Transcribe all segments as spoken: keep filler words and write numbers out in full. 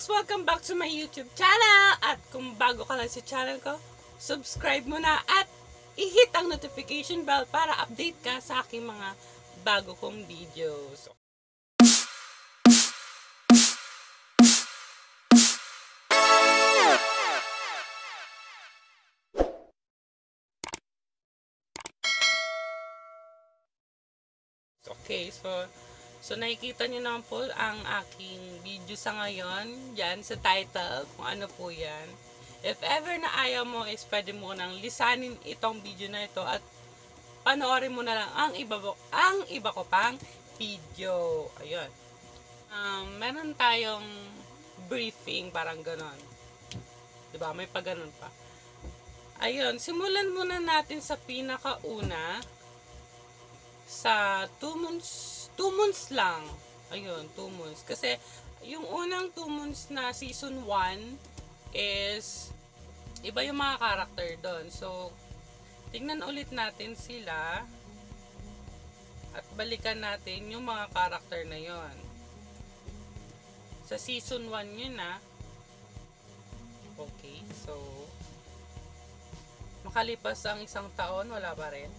folks! Welcome back to my YouTube channel! At kung bago ka lang sa channel ko, subscribe mo na at i-hit ang notification bell para update ka sa aking mga bago kong videos. Okay, so So, nakikita nyo naman po ang aking video sa ngayon. Yan, sa title, kung ano po yan. If ever na ayaw mo, is pwede mo nang lisanin itong video na ito at panoorin mo na lang ang iba, ang iba ko pang video. Ayun. Um, meron tayong briefing, parang ganon. Diba? May pa ganon pa. Ayun, simulan muna natin sa pinakauna. Sa two months two months lang. Ayun, two months. Kasi, yung unang two months na season one is, iba yung mga character doon. So, tingnan ulit natin sila. At balikan natin yung mga character na yon. Sa season one yun na. Okay, so, makalipas ang isang taon, wala pa rin.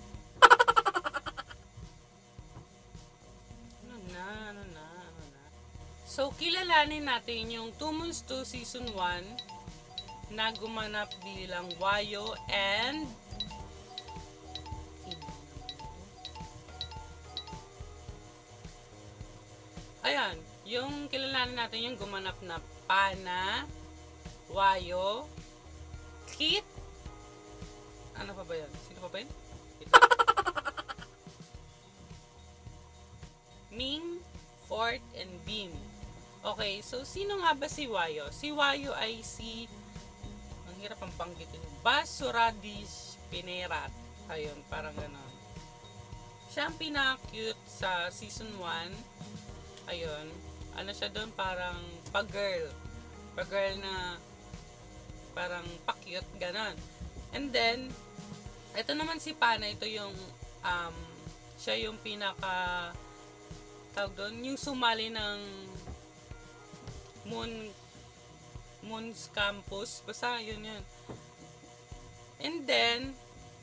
Na, ano na, ano na. So, kilalanin natin yung two months to season one na gumanap bilang Wayo and ayan, yung kilalanin natin yung gumanap na Pana, Wayo, Kit, ano pa ba yan? Sino pa ba yun? Ming, Fort, and Beam. Okay, so sino nga ba si Wayo? Si Wayo ay si, ang hirap ang panggitin, Basuradis Pinerat. Ayun, parang gano'n. Siya ang pinaka-cute sa season one. Ayun, ano siya doon, parang pa-girl. Pa-girl na parang pa-cute, gano'n. And then, ito naman si Pana, ito yung, um, siya yung pinaka- tawag doon, yung sumali ng Moon Moon's Campus, basta yun yun. And then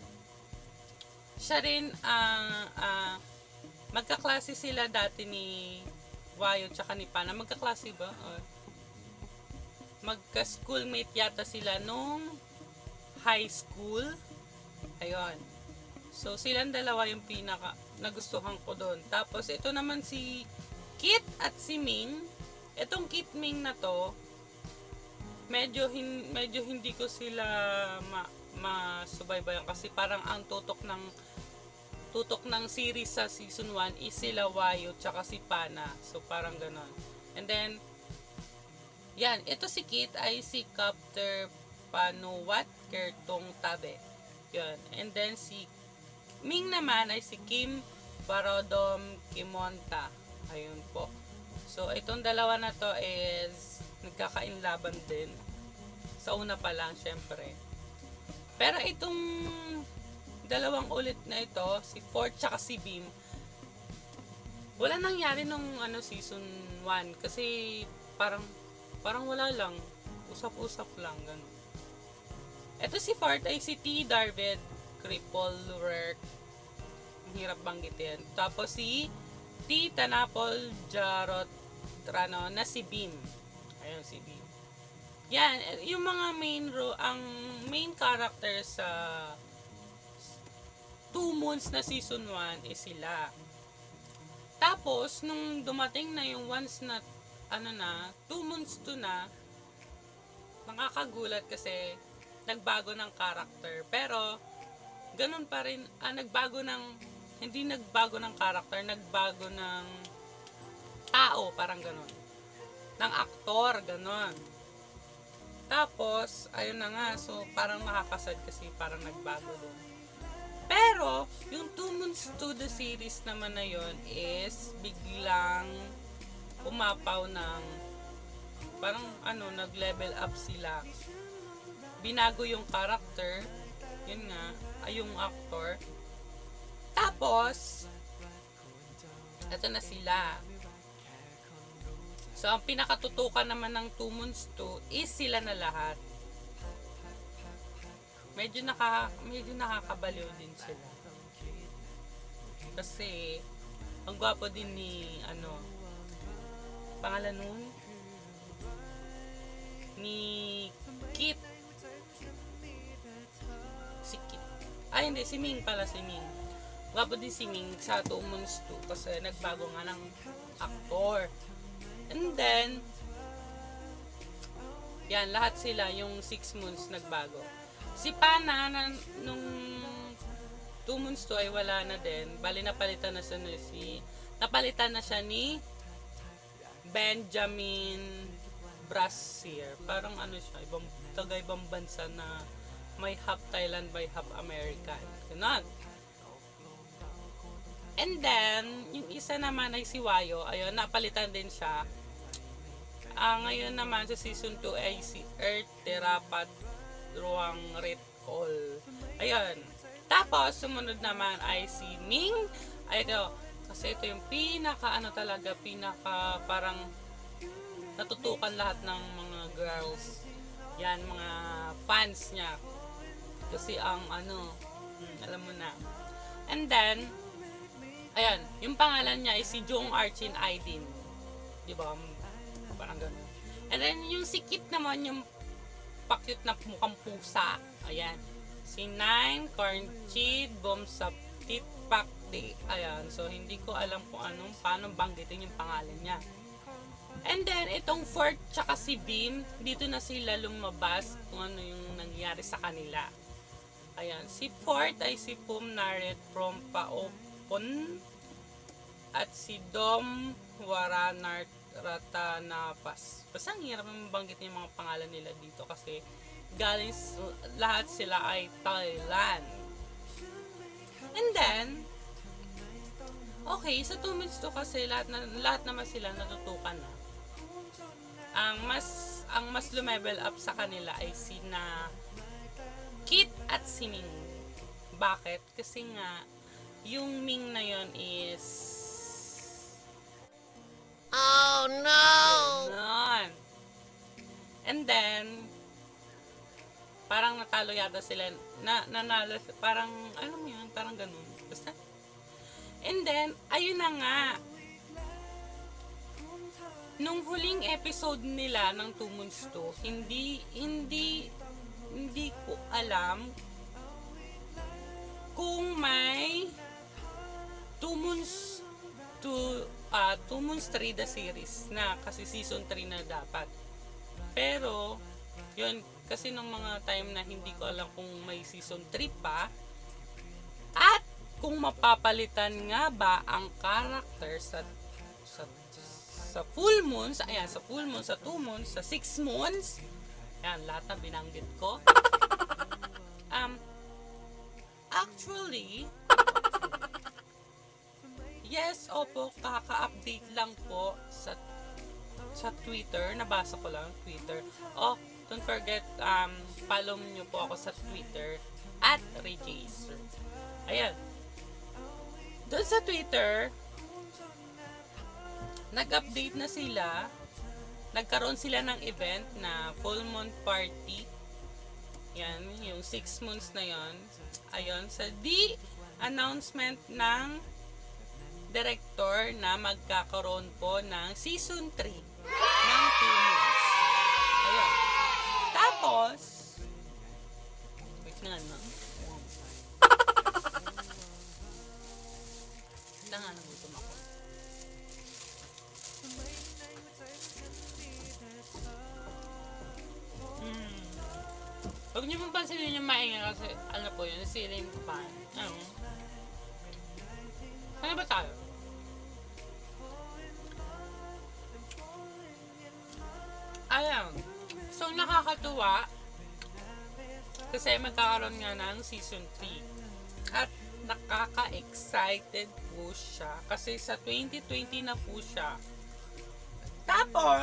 siya rin uh, uh, magkaklase sila dati ni Wayo tsaka ni Pana. Magkaklase ba? Or magka-schoolmate yata sila nung high school. Ayun. So, silang dalawa yung pinaka nagustuhan ko doon. Tapos, ito naman si Kit at si Ming. Itong Kit Ming na to, medyo, hin, medyo hindi ko sila ma, masubaybayan kasi parang ang tutok ng tutok ng series sa season one is sila Wayo tsaka si Pana. So, parang ganon. And then, yan. Ito si Kit ay si Captor Panuwat Kertong Tabe. Yan. And then, si Ming naman ay si Kim Barodom Kimonta. Ayun po. So, itong dalawa na to is nagkakainlaban din. Sa una pa lang, syempre. Pero itong dalawang ulit na ito, si Fort tsaka si Beam, wala nangyari nung ano, season one. Kasi parang, parang wala lang. Usap-usap lang. Ganun. Ito si Fort ay si T. Darvid Cripple Work. Ang hirap banggitin. Tapos si T. Tanapol Jarot Trano na si Beam. Ayun si Beam. Yan. Yung mga main ro ang main character sa two months na season one is sila. Tapos, nung dumating na yung once na ano na, two months to na, nakakagulat kasi nagbago ng character. Pero, ganun pa rin, ah, nagbago ng, hindi nagbago ng character, nagbago ng tao, parang ganun. Ng aktor, ganun. Tapos, ayun na nga, so parang nakakasad kasi parang nagbago doon. Pero, yung two months to the series naman na yun is biglang umapaw ng, parang ano, nag-level up sila. Binago yung character, yun nga, ay yung actor. Tapos, eto na sila. So, ang pinakatutukan naman ng two months to is sila na lahat. Medyo, naka, medyo nakakabaliw din sila. Kasi, ang gwapo din ni, ano, pangalan nun? Ni Kit. Si Kit. Ay, hindi. Si Ming pala, si Ming. Gwapo din si Ming sa two months to kasi nagbago nga ng aktor. And then, yan, lahat sila, yung six months nagbago. Si Pana, na, nung two months to ay wala na din. Bali, napalitan na siya ni si, napalitan na siya ni Benjamin Brashear. Parang ano siya, ibang, taga ibang bansa na may half Thailand by half American. Ganun. And then, yung isa naman ay si Wayo. Ayun, napalitan din siya. Ah, ngayon naman sa season two ay si Earth Terapat Ruang Recall. Ayun. Tapos, sumunod naman ay si Ming. Ay, ito. Kasi ito yung pinaka, ano talaga, pinaka parang natutukan lahat ng mga girls. Yan, mga fans niya. Kasi ang, ano, hmm, alam mo na. And then, ayan, yung pangalan niya ay si Jong Archin Aydin. Diba? Parang gano'n. And then, yung si Kit naman, yung pakyut na mukhang pusa. Ayan. Si Nine, Cornchid, Bomsaptit, Pakti. Ayan. So, hindi ko alam kung anong, paano banggitin yung pangalan niya. And then, itong Fort, tsaka si Beam, dito na sila lumabas kung ano yung nangyari sa kanila. Ayan. Si Fort ay si Pum Naret from Paopon. At si Dom Waranart Ratanapas. Basta ang hirap mabanggit yung mga pangalan nila dito kasi galing lahat sila ay Thailand. And then, okay, sa two minutes to kasi lahat, na, lahat naman sila natutukan na. Ang mas ang mas lumevel up sa kanila ay sina Kit at si Ming. Bakit? Kasi nga, yung Ming na yon is oh no! Ganon. And then, parang natalo yata sila, na, nanalo, parang, alam mo yun, parang ganun. Basta. And then, ayun na nga. Nung huling episode nila ng two months to, hindi, hindi, hindi ko alam kung may two months to uh, two months three the series na kasi season three na dapat. Pero yun kasi nung mga time na hindi ko alam kung may season three pa at kung mapapalitan nga ba ang character sa sa, sa full moons, ayan, sa full moon, sa two months, sa six months, ayan, lahat na binanggit ko. um actually yes, opo, kaka-update lang po sa sa Twitter. Nabasa ko lang Twitter. Oh, don't forget, um, follow nyo po ako sa Twitter at Rejacer. Ayan. Doon sa Twitter, nag-update na sila. Nagkaroon sila ng event na full moon party. Yan, yung six months na yon. Ayun, sa di announcement ng director na magkakaroon po ng season three ng two months. Ayun. Tapos, wait nga na. Wait nga, nagutom ako. Hmm. Huwag niyo mong pansinin yung maingay kasi ano po yun, siling ko pa. Ano? Ano ba tayo? Ayan. So, nakakatuwa kasi magkakaroon nga ng season three. At nakaka-excited po siya kasi sa twenty twenty na po siya. Tapos,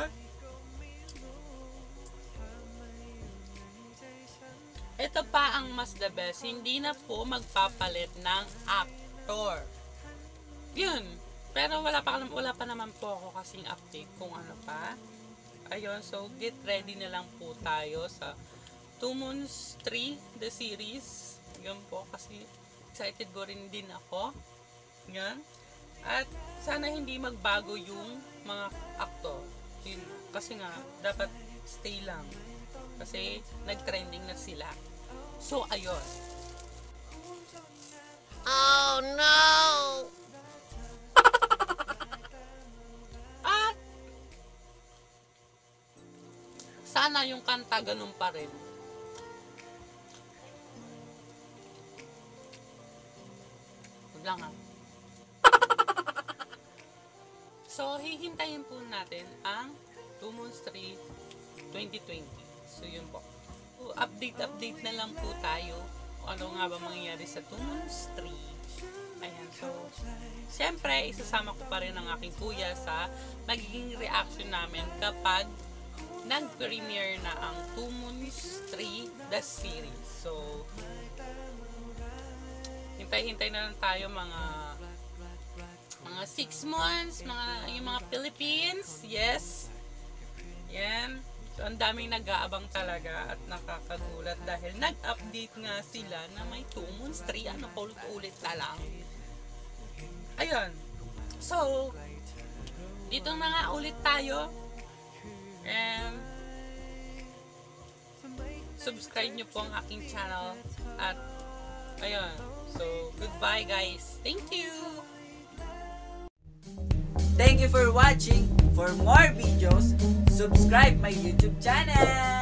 ito pa ang mas the best. Hindi na po magpapalit ng actor. Yun. pero wala pa, wala pa naman po ako kasing update kung ano pa. Ayun, so get ready na lang po tayo sa Two Moons three, the series. Yan po, kasi excited ko rin din ako. Yan. At sana hindi magbago yung mga actor. Yun, kasi nga, dapat stay lang. Kasi nag-trending na sila. So, ayun. Oh no! At sana yung kanta ganun pa rin. Huwag lang ha. So, hihintayin po natin ang Two Moons three twenty twenty. So, yun po. So, update-update na lang po tayo kung ano nga ba mangyayari sa Two Moons three. Ayan, so, siyempre, isasama ko pa rin ang aking kuya sa magiging reaction namin kapag nag-premiere na ang Two Moons three, the series. So, hintay-hintay na lang tayo mga mga six months, mga, yung mga Philippines, yes. Yan. So, ang daming nag-aabang talaga at nakakagulat dahil nag-update nga sila na may Two Moons three, ano, ulit-ulit na lang. Ayun. So, dito na nga ulit tayo. And, subscribe nyo po ang aking channel. At, ayun. So, goodbye guys. Thank you! Thank you for watching. For more videos, subscribe my YouTube channel.